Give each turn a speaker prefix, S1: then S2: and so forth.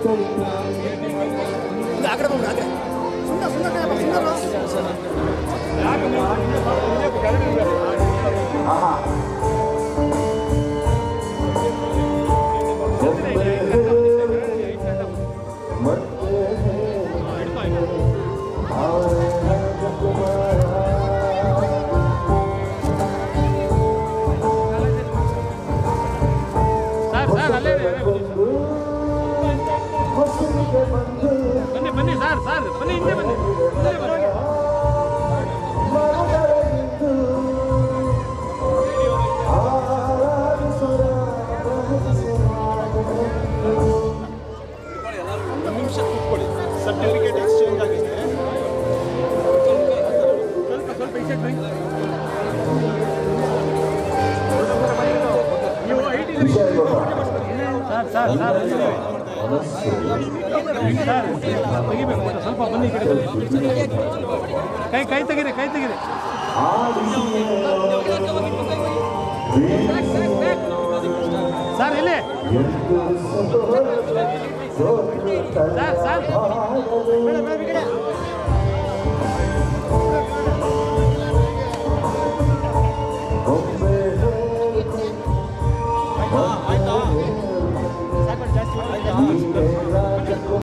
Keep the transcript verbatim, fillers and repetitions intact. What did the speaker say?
S1: ಆಕಡೆ ಬಂದು ಆಕಡೆ ಸುಂದರ ಸುಂದರ ಸುಂದರ
S2: ಬನ್ನಿ ಬನ್ನಿ ಸರ್ ಸರ್ ಬನ್ನಿ ಹಿಂದೆ ಬನ್ನಿ
S3: ನಿಮಿಷ ಕೂತ್ಕೊಳ್ಳಿ. ಸರ್ಟಿಫಿಕೇಟ್ ಎಕ್ಸ್ಚೇಂಜ್ ಆಗಿದೆ. ಸ್ವಲ್ಪ ಸ್ವಲ್ಪ ಈ ಸೈಡ್ ಬನ್ನಿ. ನೀವು I T sir sir sir sir ತೆಗಿಬೇಕು ಸ್ವಲ್ಪ ಬನ್ನಿ ಈ ಕಡೆ ಕೈ ಕೈ ತೆಗೀರಿ ಕೈ ತೆಗೀರಿ ಸರ್ ಇಲ್ಲಿ ಸರ್ ಸರ್